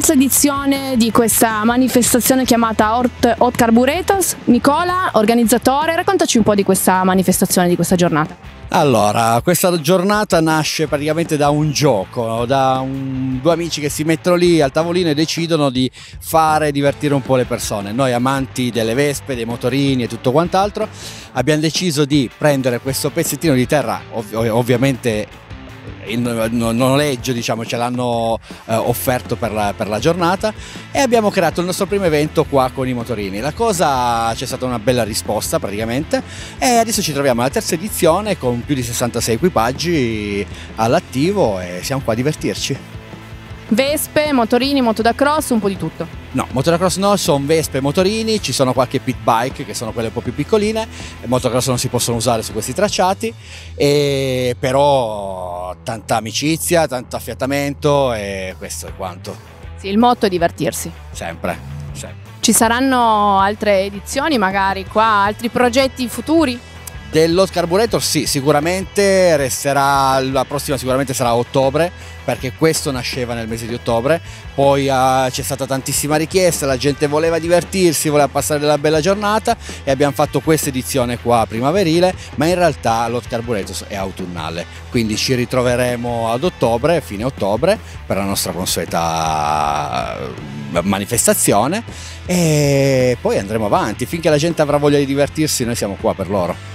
terza edizione di questa manifestazione chiamata Hot Carburetors. Nicola, organizzatore, raccontaci un po' di questa manifestazione, di questa giornata. Allora, questa giornata nasce praticamente da un gioco, due amici che si mettono lì al tavolino e decidono di fare divertire un po' le persone. Noi amanti delle vespe, dei motorini e tutto quant'altro abbiamo deciso di prendere questo pezzettino di terra, ovviamente in noleggio, diciamo, ce l'hanno offerto per la giornata, e abbiamo creato il nostro primo evento qua con i motorini. La cosa, c'è stata una bella risposta praticamente, e adesso ci troviamo alla terza edizione con più di 66 equipaggi all'attivo e siamo qua a divertirci. Vespe, motorini, moto da cross, un po' di tutto. No, motocross no, sono vespe e motorini, ci sono qualche pit bike che sono quelle un po' più piccoline, motocross non si possono usare su questi tracciati, però tanta amicizia, tanto affiatamento e questo è quanto. Sì, il motto è divertirsi. Sempre. Ci saranno altre edizioni magari qua, altri progetti futuri? Dello Carburetor sì, sicuramente resterà, la prossima sicuramente sarà a ottobre, perché questo nasceva nel mese di ottobre, poi c'è stata tantissima richiesta, la gente voleva divertirsi, voleva passare della bella giornata e abbiamo fatto questa edizione qua primaverile, ma in realtà l'Hot Carburetor è autunnale, quindi ci ritroveremo ad ottobre, fine ottobre, per la nostra consueta manifestazione, e poi andremo avanti finché la gente avrà voglia di divertirsi, noi siamo qua per loro.